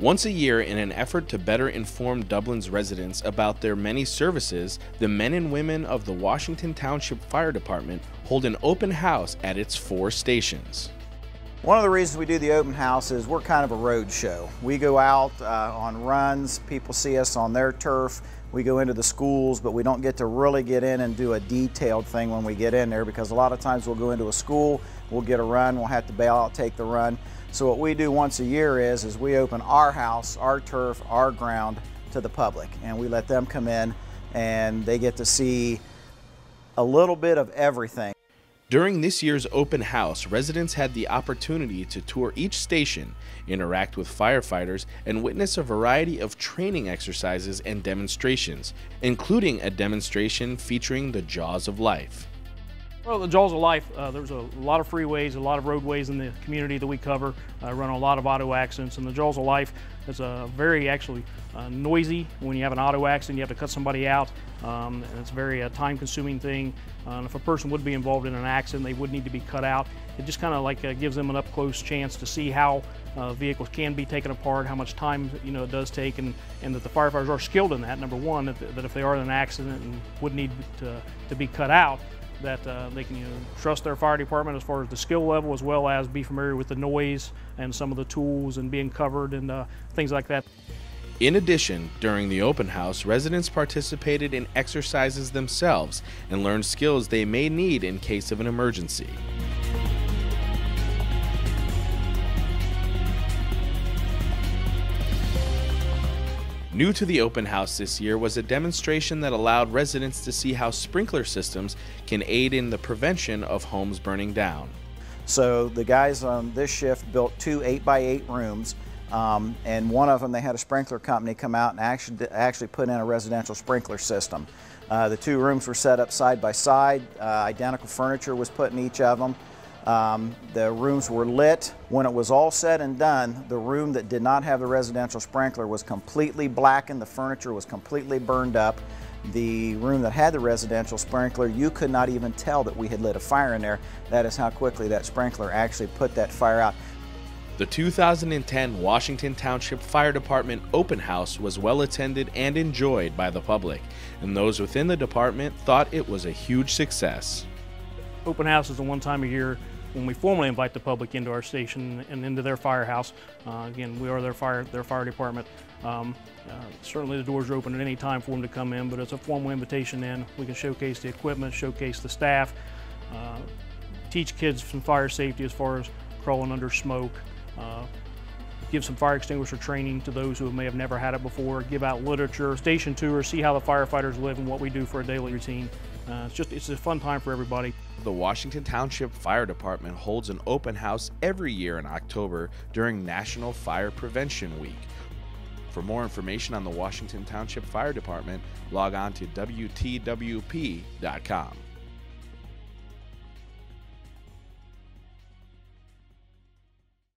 Once a year, in an effort to better inform Dublin's residents about their many services, the men and women of the Washington Township Fire Department hold an open house at its 4 stations. One of the reasons we do the open house is we're kind of a road show. We go out on runs, people see us on their turf, we go into the schools, but we don't get to really get in and do a detailed thing when we get in there, because a lot of times we'll go into a school, we'll get a run, we'll have to bail out, take the run. So what we do once a year is we open our house, our turf, our ground to the public, and we let them come in and they get to see a little bit of everything. During this year's open house, residents had the opportunity to tour each station, interact with firefighters, and witness a variety of training exercises and demonstrations, including a demonstration featuring the Jaws of Life. Well, the Jaws of Life, there's a lot of freeways, a lot of roadways in the community that we cover, run a lot of auto accidents, and the Jaws of Life is very noisy. When you have an auto accident, you have to cut somebody out, and it's a very time-consuming thing. And if a person would be involved in an accident, they would need to be cut out. It just kind of gives them an up-close chance to see how vehicles can be taken apart, how much time it does take, and that the firefighters are skilled in that. Number one, that if they are in an accident and would need to be cut out, that they can trust their fire department as far as the skill level, as well as be familiar with the noise and some of the tools and being covered and things like that. In addition, during the open house, residents participated in exercises themselves and learned skills they may need in case of an emergency. New to the open house this year was a demonstration that allowed residents to see how sprinkler systems can aid in the prevention of homes burning down. So the guys on this shift built 2 8x8 rooms, and one of them they had a sprinkler company come out and actually put in a residential sprinkler system. The 2 rooms were set up side by side, identical furniture was put in each of them. The rooms were lit. When it was all said and done, the room that did not have the residential sprinkler was completely blackened, the furniture was completely burned up. The room that had the residential sprinkler, you could not even tell that we had lit a fire in there. That is how quickly that sprinkler actually put that fire out. The 2010 Washington Township Fire Department open house was well attended and enjoyed by the public, and those within the department thought it was a huge success. Open house is the one time a year when we formally invite the public into our station and into their firehouse. Again, we are their fire department. Certainly the doors are open at any time for them to come in, but it's a formal invitation in. We can showcase the equipment, showcase the staff, teach kids some fire safety as far as crawling under smoke, give some fire extinguisher training to those who may have never had it before, give out literature, station tours, see how the firefighters live and what we do for a daily routine. It's a fun time for everybody. The Washington Township Fire Department holds an open house every year in October during National Fire Prevention Week. For more information on the Washington Township Fire Department, log on to WTWP.com.